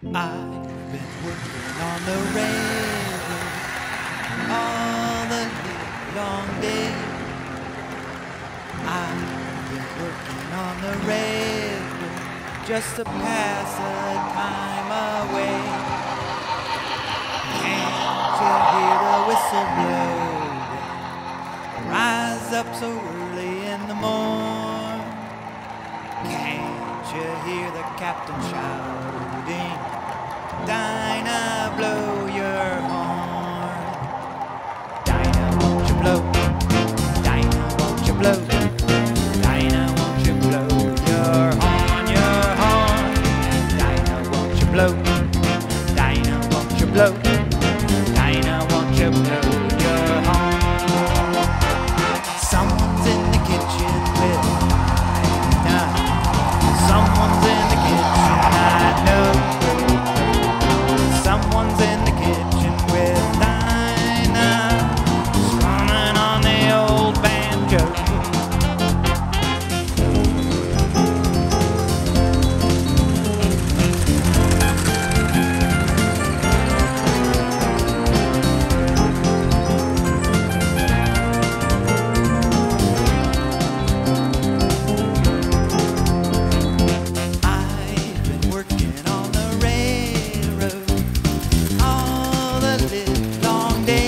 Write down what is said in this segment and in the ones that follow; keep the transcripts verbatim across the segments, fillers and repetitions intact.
I've been working on the railroad all the long day. I've been working on the railroad just to pass the time away. Can't you hear the whistle blowing? Rise up so early in the morn. Can't you hear the captain shouting? Dinah, blow your horn. Dinah, won't you blow? Dinah, won't you blow? Dinah, won't you blow your horn, your horn? Dinah, won't you blow? Dinah, won't you blow? Dinah, won't you blow your horn? Someone's in the kitchen with Dinah. Someone's in the kitchen, I know. Someone's in the kitchen with Dinah, strumming on the old banjo. I've been working on the railroad all the livelong day.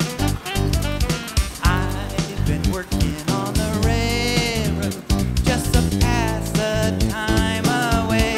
I've been working on the railroad just to pass the time away.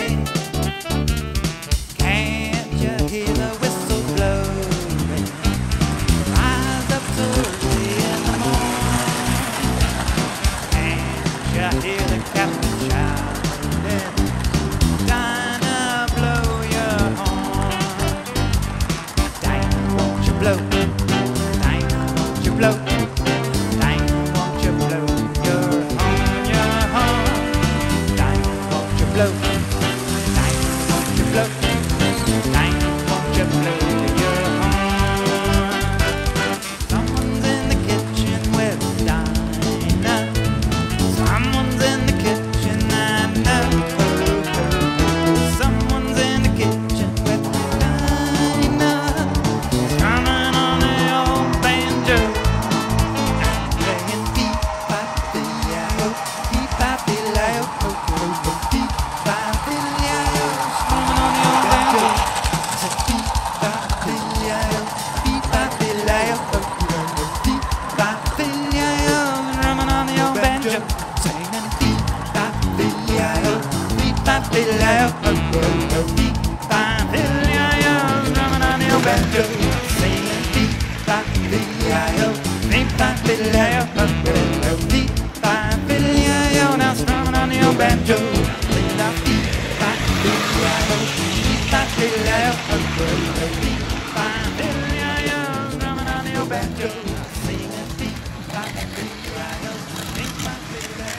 Can't you hear the whistle blowing? Rise up so early in the morning. Can't you hear the captain shouting? Dinah, blow your horn. Dinah, won't you blow? Dinah, won't you blow? Dinah, won't you blow your horn, your horn? Dinah, won't you blow? Dinah, won't you blow? Dinah, won't you blow your horn? Someone's in the kitchen with Dinah. Someone's in the kitchen, I know. Someone's in the kitchen with Dinah, strumming on the old banjo, playing beep-bop-dee-yah-yo, beep-bop-dee-la-yo, beep-bop-dee-la-yo, strumming on the old banjo. I said beep-bop-dee-yah-yo, beep-bop-dee-la-yo, beep-bop-dee-yah-yo, strumming on the old banjo, singing beep-bop-dee-yah-yo, beep-bop-dee-la-yo, beep-bop-dee-yah-yo, strumming on the old banjo, singing beep-bop-dee-yah-yo, beep-bop-dee-la-yo, beep-bop-dee-yah-yo, now strumming on the old banjo, singing out beep-bop-dee-yah-yo, beep-bop-dee-la-yo, beep-bop-dee-yah-yo, strumming on the old banjo, singing beep-bop-dee-yah-yo, beep-bop-dee-la-yo.